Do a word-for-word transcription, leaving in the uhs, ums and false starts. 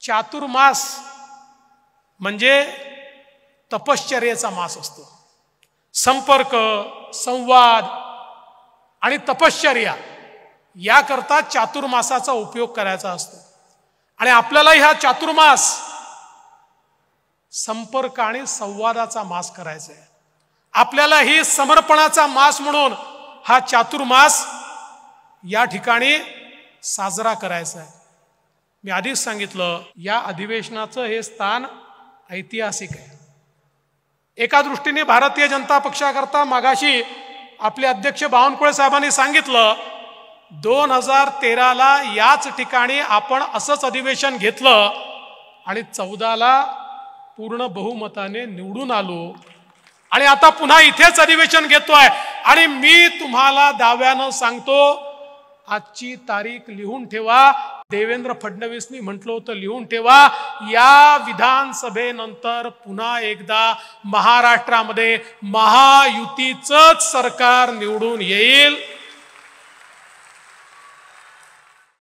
चातुर्मास म्हणजे तपश्चर्येचा मास असतो. संपर्क, संवाद आणि तपश्चर्या याकरता चातुर्मासाचा उपयोग करायचा असतो. आणि आपल्याला ह्या चातुर्मास संपर्क आणि संवादाचा मास करायचा आहे. आपल्याला ही समर्पणाचा मास म्हणून हा चातुर्मास या ठिकाणी साजरा करायचा आहे. मी आधीच सांगितलं, या अधिवेशनाचं हे स्थान ऐतिहासिक आहे. एका दृष्टीने भारतीय जनता पक्षाकरता मागाशी आपले अध्यक्ष बावनकुळे साहेबांनी सांगितलं, दोन हजार तेराला याच ठिकाणी आपण असंच अधिवेशन घेतलं आणि चौदाला पूर्ण बहुमताने निवडून आलो आणि आता पुन्हा इथेच अधिवेशन घेतोय. आणि मी तुम्हाला दाव्यानं सांगतो, आजची तारीख लिहून ठेवा. देवेंद्र फडणवीसनी म्हटलं होतं लिहून ठेवा, या विधानसभेनंतर पुन्हा एकदा महाराष्ट्रामध्ये महायुतीचंच सरकार निवडून येईल.